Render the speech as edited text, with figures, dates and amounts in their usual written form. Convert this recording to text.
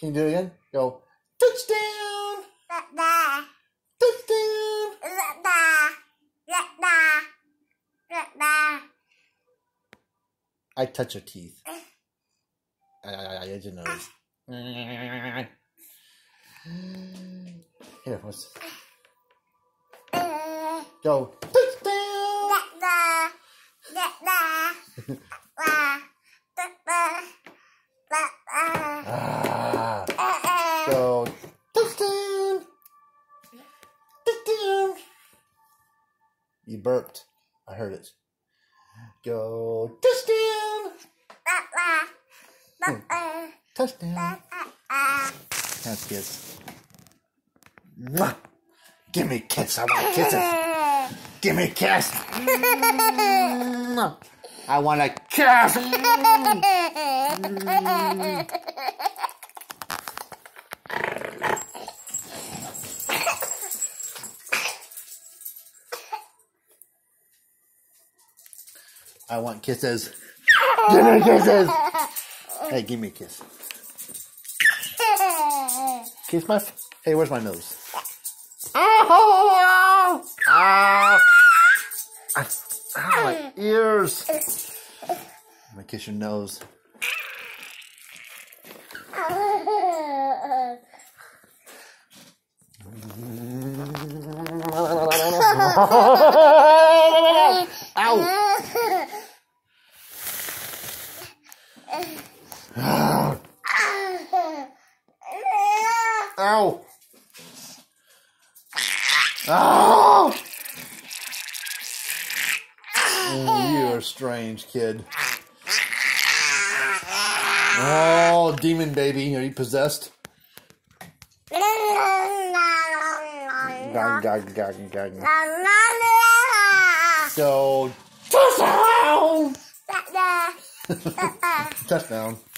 Can you do it again? Go. Touchdown! Touchdown! I touch your teeth. I did your nose. Here, what's... Go. Touchdown! Go. Touchdown! Touchdown! You burped. I heard it. Go. Touchdown! Touchdown. That's kiss. Mwah. Give me a kiss. I want kisses. Give me a kiss. I want a kiss. I want kisses. Give me kisses. Hey, give me a kiss. Kiss my... Hey, where's my nose? Ow! Ow! Ow, my ears. I'm gonna kiss your nose. Ow! Ow! Oh! You're a strange kid. Oh, demon baby, are you possessed? So, touchdown! Touchdown.